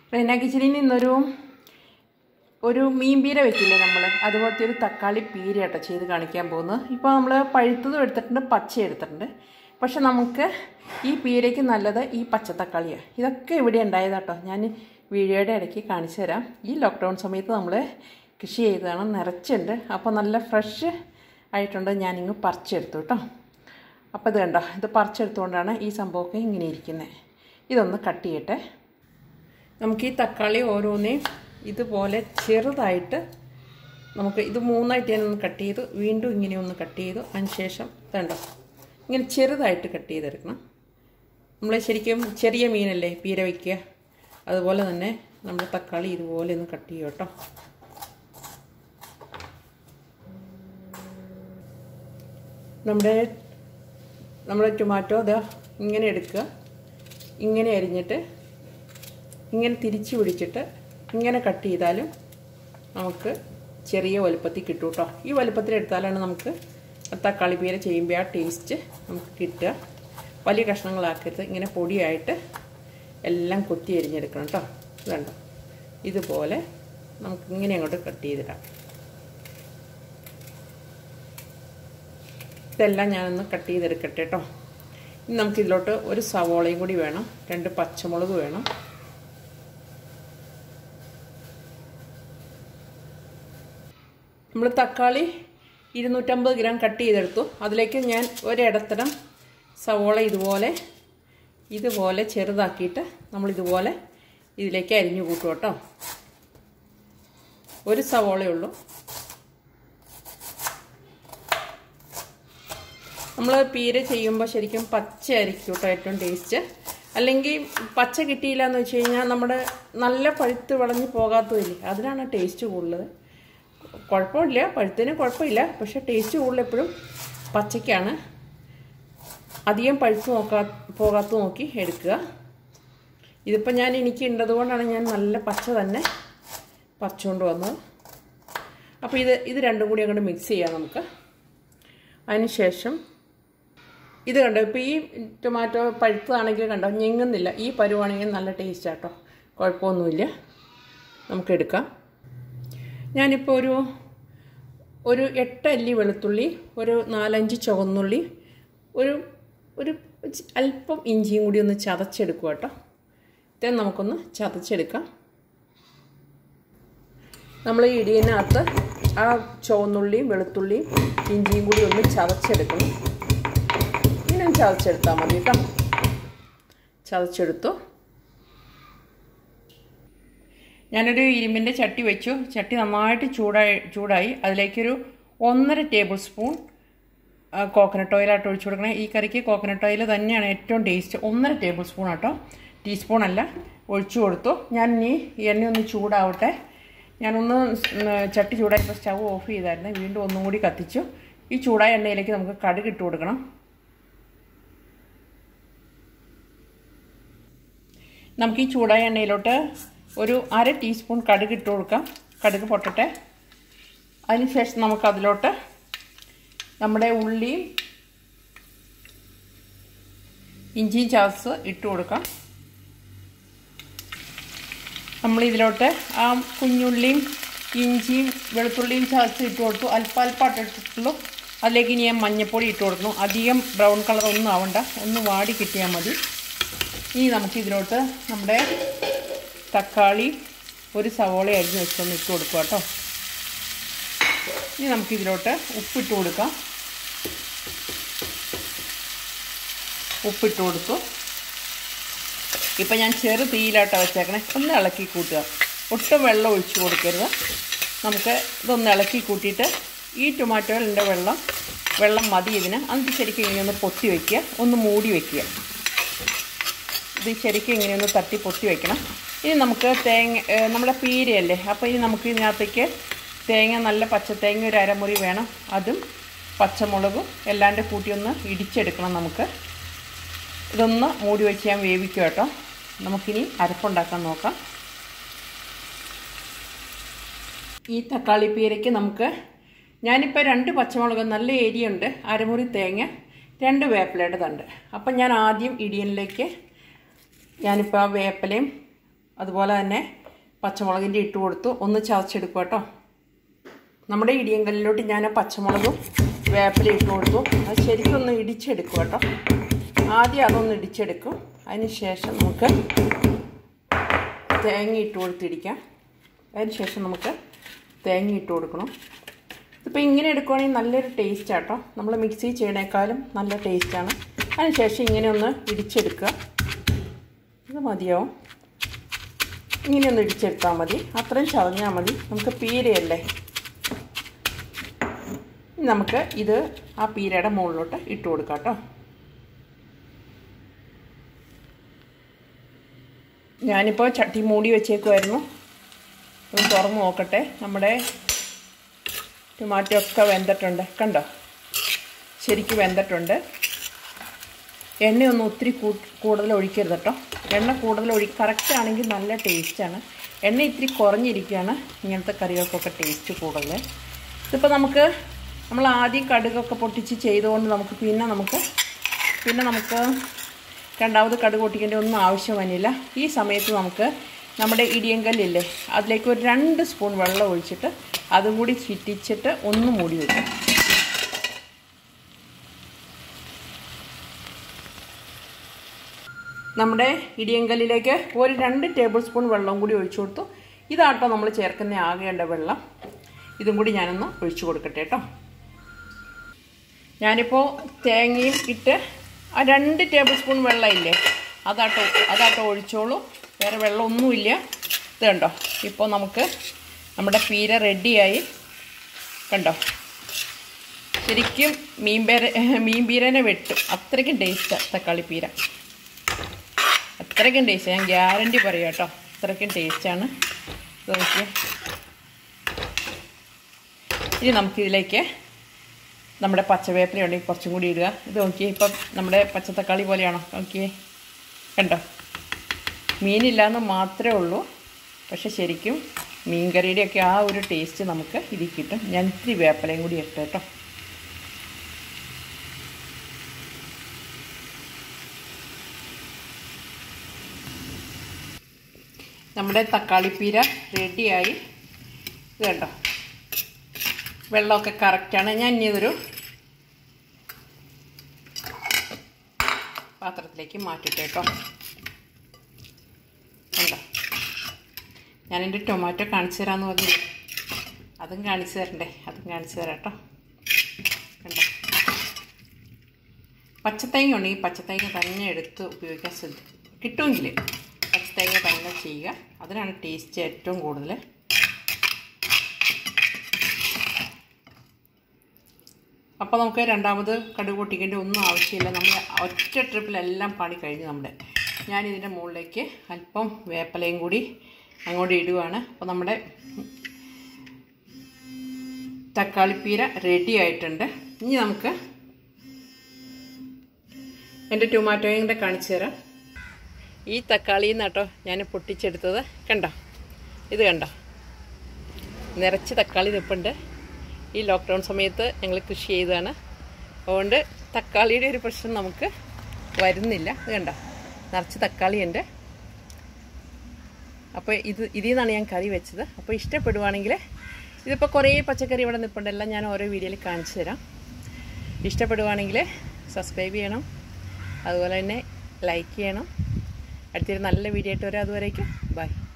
റെന കിച്ചണിൽ നിന്നൊരു മീൻ പീര വെക്കില്ലേ നമ്മൾ, അതുപോലത്തെ ഒരു തക്കാളി പീര കേട്ടോ ചെയ്ത് കാണിക്കാൻ പോകുന്നത്. ഇപ്പോൾ നമ്മൾ പഴുത്തതും എടുത്തിട്ടുണ്ട്, പച്ച എടുത്തിട്ടുണ്ട്. പക്ഷെ നമുക്ക് ഈ പീരയ്ക്ക് നല്ലത് ഈ പച്ചത്തക്കാളിയാണ്. ഇതൊക്കെ ഇവിടെ ഉണ്ടായതാട്ടോ. ഞാൻ വീഡിയോയുടെ ഇടയ്ക്ക് കാണിച്ചു തരാം. ഈ ലോക്ക്ഡൗൺ സമയത്ത് നമ്മൾ കൃഷി ചെയ്തതാണ്, നിറച്ചുണ്ട്. അപ്പോൾ നല്ല ഫ്രഷ് ആയിട്ടുണ്ട്. ഞാനിങ്ങ് പറിച്ചെടുത്തു കേട്ടോ. അപ്പോൾ ഇത് കണ്ടോ, ഇത് പറിച്ചെടുത്തുകൊണ്ടാണ് ഈ സംഭവമൊക്കെ ഇങ്ങനെ ഇരിക്കുന്നത്. ഇതൊന്ന് കട്ട് ചെയ്യട്ടെ. നമുക്ക് ഈ തക്കാളി ഓരോന്നേയും ഇതുപോലെ ചെറുതായിട്ട് നമുക്ക് ഇത് മൂന്നായിട്ട് ഞാനൊന്ന് കട്ട് ചെയ്തു, വീണ്ടും ഇങ്ങനെ ഒന്ന് കട്ട് ചെയ്തു. അതിനുശേഷം ഇതുണ്ടോ ഇങ്ങനെ ചെറുതായിട്ട് കട്ട് ചെയ്തെടുക്കണം. നമ്മൾ ശരിക്കും ചെറിയ മീനല്ലേ പീര വയ്ക്കുക, അതുപോലെ തന്നെ നമ്മൾ തക്കാളി ഇതുപോലെ ഒന്ന് കട്ട് ചെയ്യും കേട്ടോ. നമ്മുടെ ടൊമാറ്റോ ഇതാ ഇങ്ങനെ എടുക്കുക, ഇങ്ങനെ അരിഞ്ഞിട്ട് ഇങ്ങനെ തിരിച്ച് പിടിച്ചിട്ട് ഇങ്ങനെ കട്ട് ചെയ്താലും നമുക്ക് ചെറിയ വലുപ്പത്തിൽ കിട്ടും കേട്ടോ. ഈ വലുപ്പത്തിൽ എടുത്താലാണ് നമുക്ക് തക്കാളി പീര ചെയ്യുമ്പോൾ ആ ടേസ്റ്റ് നമുക്ക് കിട്ടുക. വലിയ കഷ്ണങ്ങളാക്കരുത്, ഇങ്ങനെ പൊടിയായിട്ട് എല്ലാം കൊത്തി അരിഞ്ഞെടുക്കണം കേട്ടോ. വേണ്ട ഇതുപോലെ നമുക്ക് ഇങ്ങനെ അങ്ങോട്ട് കട്ട് ചെയ്തിടാം. ഇതെല്ലാം ഞാനൊന്ന് കട്ട് ചെയ്തെടുക്കട്ടെ കേട്ടോ. ഇനി നമുക്കിതിലോട്ട് ഒരു സവോളയും കൂടി വേണം, 2 പച്ചമുളക് വേണം. നമ്മൾ തക്കാളി 250 ഗ്രാം കട്ട് ചെയ്തെടുത്തു. അതിലേക്ക് ഞാൻ ഒരിടത്തരം സവോള ഇതുപോലെ ചെറുതാക്കിയിട്ട് നമ്മളിതുപോലെ ഇതിലേക്ക് അരിഞ്ഞു കൂട്ടും കേട്ടോ. ഒരു സവോളയേ ഉള്ളൂ. നമ്മൾ പീര ചെയ്യുമ്പോൾ ശരിക്കും പച്ച ആയിരിക്കും കേട്ടോ ഏറ്റവും ടേസ്റ്റ്. അല്ലെങ്കിൽ പച്ച കിട്ടിയില്ല എന്ന് വെച്ച് കഴിഞ്ഞാൽ നമ്മുടെ നല്ല പഴുത്ത് വിളഞ്ഞ് പോകാത്തതില്ലേ, അതിനാണ് ടേസ്റ്റ് കൂടുതൽ. കുഴപ്പമില്ല, പഴുത്തിന് കുഴപ്പമില്ല, പക്ഷെ ടേസ്റ്റ് കൂടുതൽ എപ്പോഴും പച്ചയ്ക്കാണ്. അധികം പഴുത്ത് പോകാത്ത നോക്കി എടുക്കുക. ഇതിപ്പോൾ എനിക്ക് ഉണ്ടതുകൊണ്ടാണ് ഞാൻ നല്ല പച്ച തന്നെ പറിച്ചുകൊണ്ട് വന്നത്. അപ്പോൾ ഇത് രണ്ടും കൂടി അങ്ങോട്ട് മിക്സ് ചെയ്യാം നമുക്ക്. അതിനുശേഷം ഇത് കണ്ടോ, ഇപ്പോൾ ഈ ടൊമാറ്റോ പഴുത്തതാണെങ്കിൽ കണ്ടോ ഞെങ്ങുന്നില്ല. ഈ പരുവാണെങ്കിൽ നല്ല ടേസ്റ്റ് ആട്ടോ, കുഴപ്പമൊന്നുമില്ല, നമുക്കെടുക്കാം. ഞാനിപ്പോൾ ഒരു 8 അല്ലി വെളുത്തുള്ളി, ഒരു 4-5 ചുവന്നുള്ളി, ഒരു അല്പം ഇഞ്ചിയും കൂടി ഒന്ന് ചതച്ചെടുക്കുക കേട്ടോ. ഇത് നമുക്കൊന്ന് ചതച്ചെടുക്കാം. നമ്മൾ ഈ ഇടിയനകത്ത് ആ ചുവന്നുള്ളിയും വെളുത്തുള്ളിയും ഇഞ്ചിയും കൂടി ഒന്ന് ചതച്ചെടുക്കണം. ഇങ്ങനെ ചതച്ചെടുത്താൽ മതി കേട്ടോ. ചതച്ചെടുത്തു. ഞാനൊരു ഇരുമ്പിൻ്റെ ചട്ടി വെച്ചു. ചട്ടി നന്നായിട്ട് ചൂടായി. അതിലേക്കൊരു 1.5 ടേബിൾ സ്പൂൺ കോക്കനട്ട് ഓയിലായിട്ട് ഒഴിച്ചു കൊടുക്കണേ. ഈ കറിക്ക് കോക്കനട്ട് ഓയിൽ തന്നെയാണ് ഏറ്റവും ടേസ്റ്റ്. 1.5 ടേബിൾ സ്പൂൺ കേട്ടോ, ടീസ്പൂൺ അല്ല. ഒഴിച്ചു കൊടുത്തു. ഞാൻ ഇനി എണ്ണയൊന്ന് ചൂടാവട്ടെ. ഞാനൊന്ന് ചട്ടി ചൂടായപ്പോൾ സ്റ്റവ് ഓഫ് ചെയ്തായിരുന്നു, വീണ്ടും ഒന്നും കൂടി കത്തിച്ചു. ഈ ചൂടായ എണ്ണയിലേക്ക് നമുക്ക് കടുക് ഇട്ട് കൊടുക്കണം. നമുക്ക് ഈ ചൂടായ എണ്ണയിലോട്ട് ഒരു 1/2 ടീസ്പൂൺ കടുക് ഇട്ട് കൊടുക്കാം. കടുക് പൊട്ടട്ടെ. അതിനുശേഷം നമുക്കതിലോട്ട് നമ്മുടെ ഉള്ളിയും ഇഞ്ചിയും ചതച്ച് ഇട്ട് കൊടുക്കാം. നമ്മളിതിലോട്ട് ആ കുഞ്ഞുള്ളിയും ഇഞ്ചിയും വെളുത്തുള്ളിയും ചതച്ച് ഇട്ട് കൊടുത്തു. അല്പാൽപ്പാട്ട് ഇട്ടിട്ടുള്ളൂ. അതിലേക്ക് ഇനി ഞാൻ മഞ്ഞൾപ്പൊടി ഇട്ട് കൊടുക്കുന്നു. അധികം ബ്രൗൺ കളർ ഒന്നും ആവണ്ട, ഒന്ന് വാടി കിട്ടിയാൽ മതി. ഇനി നമുക്കിതിലോട്ട് നമ്മുടെ തക്കാളി, ഒരു സവോള അരിഞ്ഞ് വെച്ചൊന്ന് ഇട്ട് കൊടുക്കുക കേട്ടോ. ഇനി നമുക്കിതിലോട്ട് ഉപ്പിട്ട് കൊടുക്കാം. ഉപ്പിട്ട് കൊടുത്തു. ഇപ്പം ഞാൻ ചെറു തീയിലാട്ടോ വെച്ചേക്കണേ. ഒന്ന് ഇളക്കി കൂട്ടുക, ഒട്ടും വെള്ളം ഒഴിച്ച് കൊടുക്കരുത്. നമുക്ക് ഇതൊന്ന് ഇളക്കി കൂട്ടിയിട്ട് ഈ ടൊമാറ്റോയിലിൻ്റെ വെള്ളം മതി ഇതിന്. അത് ശരിക്കും ഇങ്ങനെ ഒന്ന് പൊത്തി വയ്ക്കുക, ഒന്ന് മൂടി വയ്ക്കുക. ഇത് ശരിക്കും ഇങ്ങനെയൊന്ന് തട്ടി പൊത്തി വയ്ക്കണം. ഇനി നമുക്ക് നമ്മുടെ പീരയല്ലേ, അപ്പോൾ ഇനി നമുക്ക് ഇതിനകത്തേക്ക് നല്ല പച്ചത്തേങ്ങ ഒരു അരമുറി വേണം. അതും പച്ചമുളകും എല്ലാം കൂട്ടി ഒന്ന് ഇടിച്ചെടുക്കണം. നമുക്ക് ഇതൊന്ന് മൂടി വെച്ച് ഞാൻ വേവിക്കുക കേട്ടോ. നമുക്കിനി അരപ്പുണ്ടാക്കാൻ നോക്കാം. ഈ തക്കാളി പീരയ്ക്ക് ഞാനിപ്പോൾ 2 പച്ചമുളക്, നല്ല എരിയുണ്ട്, അരമുറി തേങ്ങ, 2 വേപ്പിലയുടെ തണ്ട്. അപ്പം ഞാൻ ആദ്യം ഇടിയനിലേക്ക് ഞാനിപ്പോൾ ആ വേപ്പിലയും അതുപോലെ തന്നെ പച്ചമുളകിൻ്റെ ഇട്ട് കൊടുത്തു. ഒന്ന് ചതച്ചെടുക്കുക കേട്ടോ. നമ്മുടെ ഇടിയങ്കല്ലിലോട്ട് ഞാൻ പച്ചമുളകും വേപ്പില ഇട്ട് കൊടുത്തു. അത് ശരിക്കൊന്ന് ഇടിച്ചെടുക്കുക കേട്ടോ. ആദ്യം അതൊന്ന് ഇടിച്ചെടുക്കും. അതിന് ശേഷം നമുക്ക് തേങ്ങ ഇട്ട് കൊടുത്തിടിക്കാം. അതിന് ശേഷം നമുക്ക് തേങ്ങ ഇട്ട് കൊടുക്കണം. ഇപ്പോൾ ഇങ്ങനെ എടുക്കുകയാണെങ്കിൽ നല്ലൊരു ടേസ്റ്റ് ആട്ടോ. നമ്മൾ മിക്സി ചെയ്യണേക്കാളും നല്ല ടേസ്റ്റാണ്. അതിന് ശേഷം ഇങ്ങനെ ഒന്ന് ഇടിച്ചെടുക്കുക. ഇത് മതിയാവും. ഇങ്ങനെ ഒന്ന് ഇടിച്ചെടുത്താൽ മതി. അത്രയും ചതഞ്ഞാൽ മതി. നമുക്ക് പീരയല്ലേ, നമുക്ക് ഇത് ആ പീരയുടെ മുകളിലോട്ട് ഇട്ട് കൊടുക്കാം കേട്ടോ. ഞാനിപ്പോൾ ചട്ടി മൂടി വെച്ചേക്കുമായിരുന്നു. ഒന്ന് തുറന്ന് നോക്കട്ടെ. നമ്മുടെ ടൊമാറ്റോ ഒക്കെ വെന്തിട്ടുണ്ട്. കണ്ടോ, ശരിക്കും വെന്തിട്ടുണ്ട്. എണ്ണയൊന്നും ഒത്തിരി കൂടുതൽ ഒഴിക്കരുത് കേട്ടോ. എണ്ണ കൂടുതൽ കറക്റ്റ് ആണെങ്കിൽ നല്ല ടേസ്റ്റാണ്. എണ്ണ ഇത്തിരി കുറഞ്ഞിരിക്കുകയാണ് ഇങ്ങനത്തെ കറികൾക്കൊക്കെ ടേസ്റ്റ് കൂടുതൽ. ഇതിപ്പോൾ നമ്മൾ ആദ്യം കടുകൊക്കെ പൊട്ടിച്ച് ചെയ്തുകൊണ്ട് പിന്നെ നമുക്ക് രണ്ടാമത് കടുക് പൊട്ടിക്കേണ്ട ഒന്നും ആവശ്യം വന്നില്ല. ഈ സമയത്ത് നമുക്ക് നമ്മുടെ ഇടിയങ്കല്ലില്ലേ, അതിലേക്ക് ഒരു 2 സ്പൂൺ വെള്ളം ഒഴിച്ചിട്ട് അതും കൂടി ചുറ്റിച്ചിട്ട് ഒന്ന് മൂടി വയ്ക്കും. നമ്മുടെ ഇടിയങ്കല്ലിലേക്ക് ഒരു 2 ടേബിൾ സ്പൂൺ വെള്ളം കൂടി ഒഴിച്ചു കൊടുത്തു. ഇതാട്ടോ നമ്മൾ ചേർക്കുന്ന ആകേണ്ട വെള്ളം. ഇതും കൂടി ഞാനൊന്ന് ഒഴിച്ചു കൊടുക്കട്ടെ കേട്ടോ. ഞാനിപ്പോൾ തേങ്ങയും ഇട്ട് ആ 2 ടേബിൾ സ്പൂൺ വെള്ളം ഇല്ലേ, അതാട്ടോ ഒഴിച്ചോളൂ. വേറെ വെള്ളമൊന്നുമില്ല. ഇത് കണ്ടോ, ഇപ്പോൾ നമുക്ക് നമ്മുടെ റെഡിയായി. കണ്ടോ, ശരിക്കും മീൻപീരനെ വെട്ടും. അത്രയ്ക്കും ടേസ്റ്റാണ് തക്കാളിപ്പീര. അത്രയ്ക്കും ടേസ്റ്റ്, ഞാൻ ഗ്യാരണ്ടി പറയാം കേട്ടോ. അത്രയ്ക്കും ടേസ്റ്റാണ്. നോക്കിയേ. ഇനി നമുക്കിതിലേക്ക് നമ്മുടെ പച്ചവേപ്പില ഉണ്ടെങ്കിൽ കുറച്ചും കൂടി ഇടുക. ഇത് നോക്കിയേ, ഇപ്പം നമ്മുടെ പച്ചത്തക്കാളി പോലെയാണോ? നോക്കിയേ, കണ്ടോ. മീനില്ലാന്ന് മാത്രമേ ഉള്ളൂ, പക്ഷെ ശരിക്കും മീൻകറിയുടെയൊക്കെ ആ ഒരു ടേസ്റ്റ് നമുക്ക് ഇതിൽ കിട്ടും. ഞാൻ ഇത്തിരി വേപ്പിലയും കൂടി ഇട്ട് കേട്ടോ. നമ്മുടെ തക്കാളിപ്പീര റെഡിയായി. ഇത് കണ്ടോ, വെള്ളമൊക്കെ കറക്റ്റാണ്. ഞാൻ ഇനി ഇതൊരു പാത്രത്തിലേക്ക് മാറ്റിട്ട് കേട്ടോ. കണ്ടോ, ഞാനെൻ്റെ ടൊമാറ്റോ കാണിച്ചു തരാമെന്ന് പറഞ്ഞു. അതും കാണിച്ചു തരണ്ടേ? അതും കാണിച്ചു തരാം കേട്ടോ. കണ്ടോ, പച്ചത്തേങ്ങ ഉണ്ടെങ്കിൽ പച്ചത്തേങ്ങ തന്നെ എടുത്ത് ഉപയോഗിക്കാൻ കിട്ടുമെങ്കിൽ പച്ചത്തേങ്ങ തന്നെ ചെയ്യുക. അതിനാണ് ടേസ്റ്റ് ഏറ്റവും കൂടുതൽ. അപ്പോൾ നമുക്ക് രണ്ടാമത് കടുക് പൊട്ടിക്കേണ്ട ഒന്നും ആവശ്യമില്ല. നമ്മൾ ഒറ്റ ട്രിപ്പിലെല്ലാം പണി കഴിഞ്ഞ് നമ്മുടെ. ഞാനിതിൻ്റെ മുകളിലേക്ക് അല്പം വേപ്പിലയും കൂടി അങ്ങോട്ട് ഇടുകയാണ്. അപ്പോൾ നമ്മുടെ തക്കാളിപ്പീര റെഡി ആയിട്ടുണ്ട്. ഇനി നമുക്ക് എൻ്റെ ടൊമാറ്റോയും കൂടെ കാണിച്ചു തരാം. ഈ തക്കാളിയിൽ നിന്ന് കേട്ടോ ഞാൻ പൊട്ടിച്ചെടുത്തത്. കണ്ടോ, ഇത് കണ്ടോ, നിറച്ച് തക്കാളി നിൽപ്പുണ്ട്. ഈ ലോക്ക്ഡൗൺ സമയത്ത് ഞങ്ങൾ കൃഷി ചെയ്തതാണ്. അതുകൊണ്ട് തക്കാളിയുടെ ഒരു പ്രശ്നം നമുക്ക് വരുന്നില്ല. ഇത് കണ്ടോ, നിറച്ച് തക്കാളിയുണ്ട്. അപ്പോൾ ഇതിൽ നിന്നാണ് ഞാൻ കറി വെച്ചത്. അപ്പോൾ ഇഷ്ടപ്പെടുവാണെങ്കിൽ, ഇതിപ്പോൾ കുറേ പച്ചക്കറി ഇവിടെ നിൽപ്പുണ്ട്, എല്ലാം ഞാൻ ഓരോ വീഡിയോയിൽ കാണിച്ചു തരാം. ഇഷ്ടപ്പെടുവാണെങ്കിൽ സബ്സ്ക്രൈബ് ചെയ്യണം, അതുപോലെ തന്നെ ലൈക്ക് ചെയ്യണം. അടുത്തൊരു നല്ല വീഡിയോ ആയിട്ട് വരാം. അതുവരേക്കും ബൈ.